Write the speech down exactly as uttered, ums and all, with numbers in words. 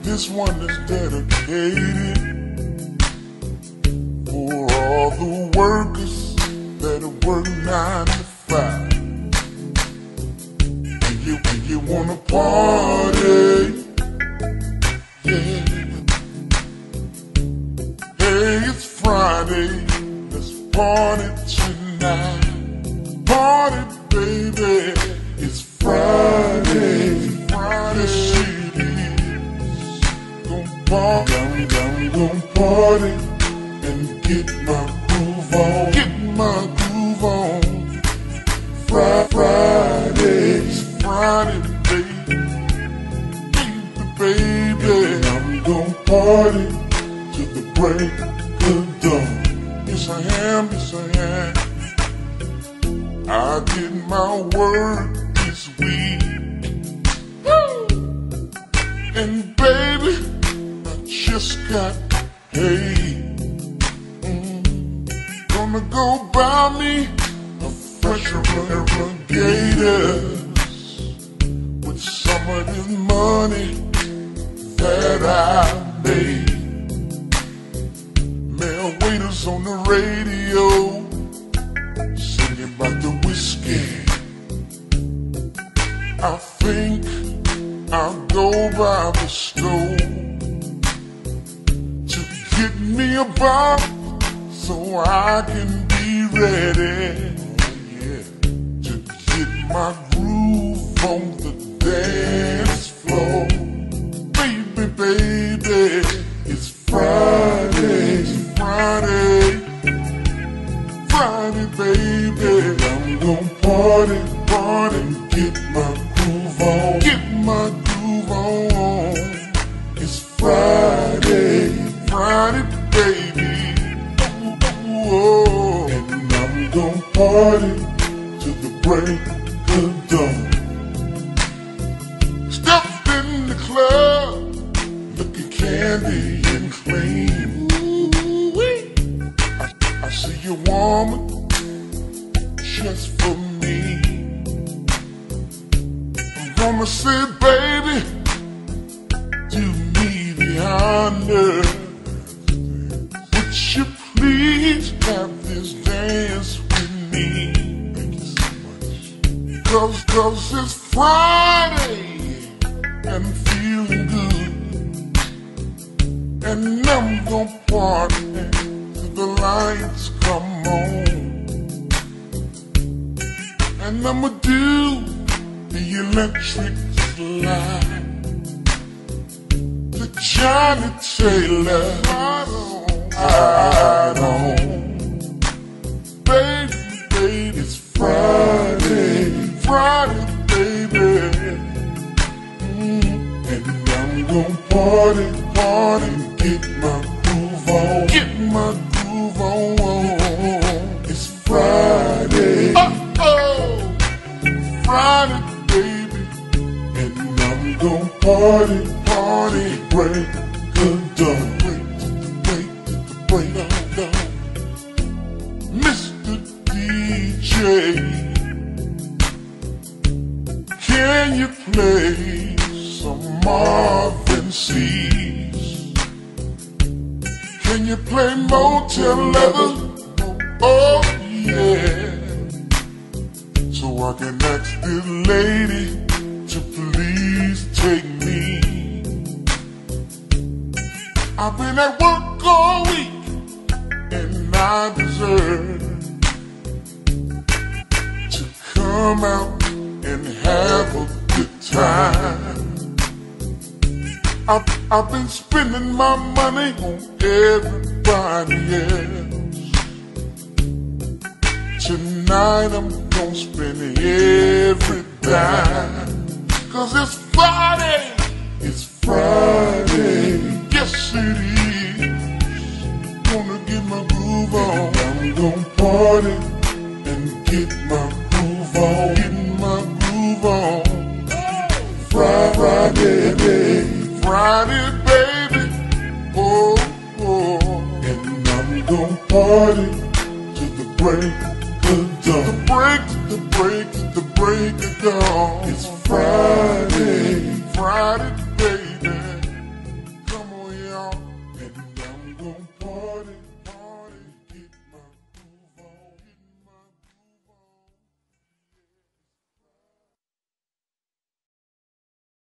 This one is dedicated for all the workers that work nine to five. And you, and you wanna party, yeah. Hey, it's Friday, let's party tonight. Party, baby, it's Friday, Friday. Yes, it is. Gon' party, I'm, I'm gon' party and get my groove on, get my groove on. Fri Friday, it's Friday, baby, baby, baby. And I'm gon' party till the break of dawn. Yes, I am, yes, I am. I did my work this week, and baby, I just got paid. Mm. Gonna go buy me a fresh pair of gators with some of this money that I made. Male waiters on the radio singing about the whiskey. I think I'll go by the stove to get me a bottle so I can be ready, yeah, to get my groove on the dance floor. Baby, baby, it's Friday, it's Friday, Friday, baby. I'm gon' party, party, and get my groove on, get my groove on. It's Friday, Friday, baby. Oh, and I'm gon' party till the break of dawn. Stepped in the club, looking candy and clean. I, I see you, woman, just for me. I'm gonna say, baby, do me the honor. Would you please have this dance with me? Thank you so much. Cause, cause it's Friday and feeling good, and I'm gonna party till the lights come on. And I'ma do the electric slide, the Johnny Taylor I don't. Baby, baby, it's Friday, Friday, baby. Mm. And I'm gon' party, party, and get my groove on, get my groove on. It's Friday, uh oh, Friday, baby. And I'm gon' party, party, break of dawn, break to the break to the break of dawn. Mister D J, can you play some Marvin C's? Can you play Motel Leather? Oh yeah. So I can ask this lady to please take me. I've been at work all week and I deserve to come out and have a good time. I've, I've been spending my money on everybody else. Tonight I'm gonna spend every dime, cause it's Friday, it's Friday, yes it is. Gonna get my groove on, I'm gonna party and get my groove on, get my groove on. Friday, baby, Friday, baby, oh, oh. And I'm gonna party till the break of dawn, the break, the break, the break of dawn. It's Friday, Friday.